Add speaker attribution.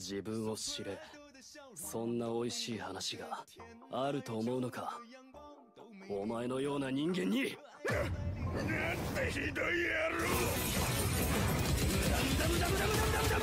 Speaker 1: 自分を知れ。そんな美味しい話があると思うのか、お前のような人間に。なんてひどい野郎。無駄無駄無駄無駄無駄無駄無駄